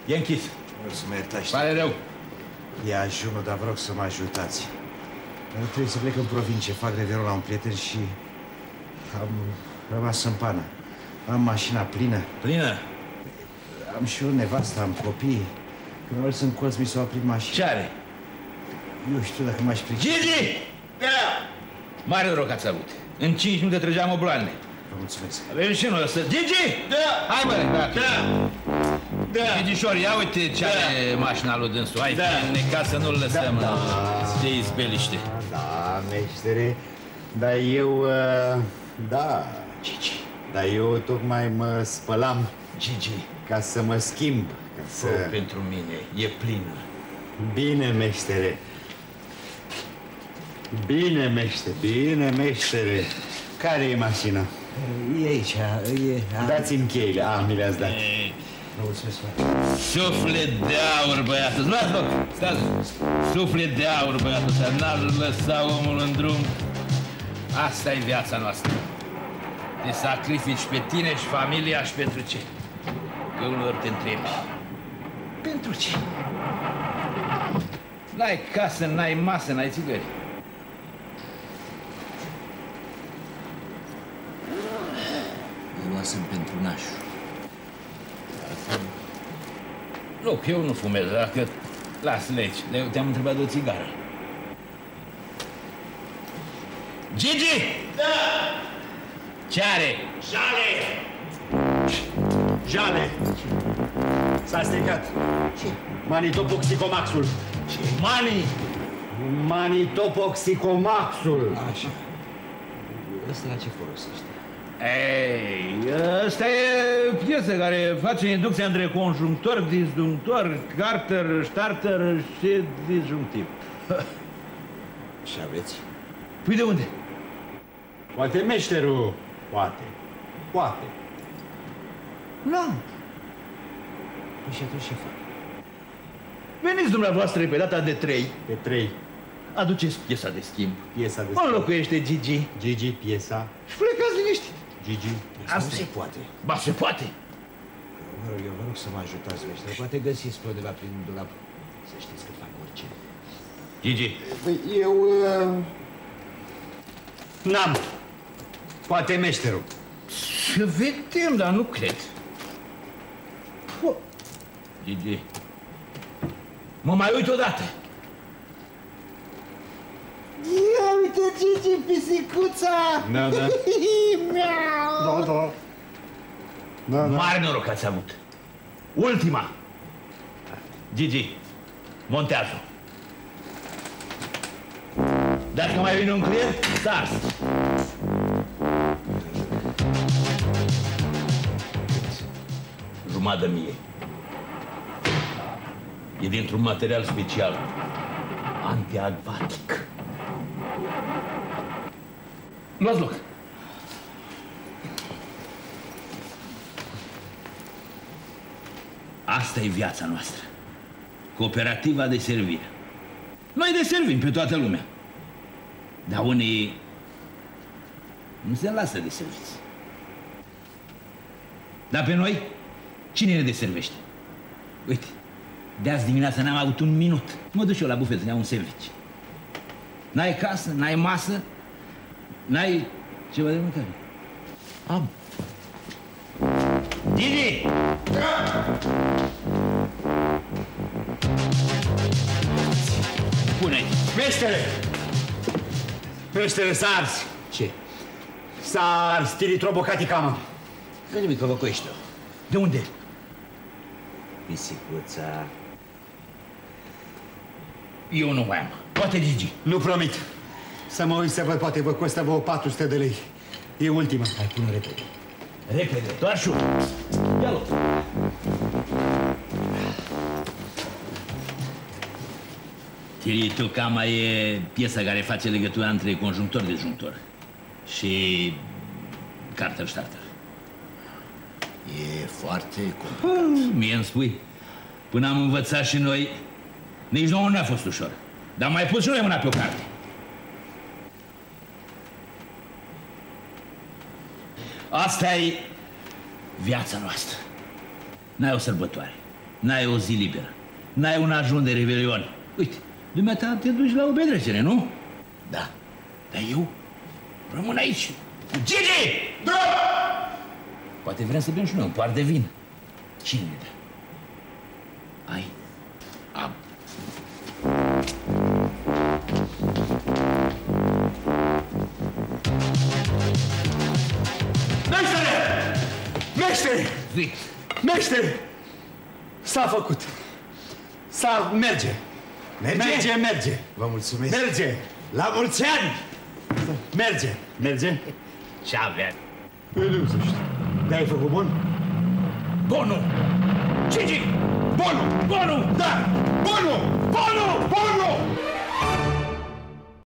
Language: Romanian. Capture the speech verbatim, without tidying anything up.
E închis. Vreau să mă iertați. Pare rău. E ajunul, dar vreau să mă ajutați. Eu trebuie să plec în provincie, fac reverul la un prieten și am rămas în pană. Am mașina plină. Plină? Am și eu nevastă, am copii. Când am mers în colț, mi s-a oprit mașina. Ce are? Eu știu dacă m-aș pricep. Gigi! Da! Mare noroc ați avut. În cinci minute trăgeam obloanele. Vă mulțumesc. Avem și noi ăsta. Gigi! Da! Hai, bă, da! Da! Da! Gigișor, ia uite ce da. are mașina lui dânsul. Hai, da. Ne ca să nu-l lăsăm da. Să te izbeliște. Da, meștere. Dar eu... Uh, da... Gigi. Dar eu tocmai mă spălam. Gigi. Ca să mă schimb. Ca să... Fă pentru mine, e plină. Bine, meștere. Bine, meștere, bine, meștere. Care e mașina? E aici, e... Dați-mi cheile. Ah, mi le-ați dat. Vă mulțumesc, Suflet de aur, băiatul. Luați loc, stați. Suflet de aur, băiatul ăsta. N-ar lăsa omul în drum. Asta e viața noastră. Te sacrifici pe tine și familia și pentru ce? Că uneori te întrebi. Pentru ce? N-ai casă, n-ai masă, n-ai țigări. Îl luasem pentru nașul. Nu, că eu nu fumez, dacă... Las, legi. Te-am întrebat de o țigară. Gigi! Da! Ce are? Jale! Jale! S-a stricat. Ce? Manitopoxicomaxul. Ce? Mani! Manitopoxicomaxul. Așa. Ăsta la ce folosește? Ei, ăsta e piesă care face inducția între conjunctor, disjunctor, carter, starter și disjunctiv. Și aveți? Păi de unde? Poate meșterul. Poate. Poate. Nu. Păi și atunci ce fac? Veniți dumneavoastră pe data de trei. Pe trei. Aduceți piesa de schimb. Piesa de schimb. Înlocuiește Gigi. Gigi, piesa. Și plecați liniștit. Gigi. Asta nu se poate. Ba, se poate. Vă rog, eu vă rog să mă ajutați, meștere. Poate găsiți pe undeva prin dulap. Să știți că fac orice. Gigi. Păi eu... Uh... N-am. Poate meșterul. Să vedem, dar nu cred. Gigi. Mă mai uit odată. Ia uite, Gigi, pisicuța! Da, da. Da, da. Da, da. Mare noroc ați avut. Ultima. Gigi, montează. Dacă mai vine un client, stars. Jumătate mie. E dintr-un material special. Antiacvatic. Luați loc. Asta e viața noastră. Cooperativa de servire. Noi deservim pe toată lumea. Dar unii nu se lasă de serviți. Dar pe noi, cine ne deservește? Uite, de azi dimineața n-am avut un minut. Mă duc eu la bufet să iau un sandwich. N-ai casă, n-ai masă, n-ai ceva de mâncare. Am. Gigi! Pune-i. Meștere! Meștere, s-a ars. Ce? S-a ars tiritrobocaticama. Nu nimic, că vă coește. De unde? Pisicuța. Eu nu mai am. Poate Gigi. Nu promit. Să mă uit să văd, poate vă costă vreo patru sute de lei. E ultima. Hai, pune repede. Repede, doar șu. Ia-l. Tiritocama e piesa care face legătura între conjunctor-disjunctor și carter-starter. E foarte complicat. Mie îmi spui. Până am învățat și noi, nici nouă nu a fost ușor. Dar mai pus și noi mâna pe o carte. Asta e viața noastră. N-ai o sărbătoare. N-ai o zi liberă. N-ai un ajun de revelion. Uite, dumneata te duci la o petrecere, nu? Da. Dar eu rămân aici. Gigi! Da! Poate vrem să bem și noi un pahar de vin. Cine ne dă? Ai? Am. Meștere! Meștere! Zic. Meștere! S-a făcut. S-a... merge. Merge? Merge, merge. Vă mulțumesc. Merge. La mulți ani! Merge. Merge. Ce avea? Păi nu să știu. Te-ai făcut bun? Bonu! Gigi! Bonu! Bonu! Da! Bonu! Bonu! Bonu!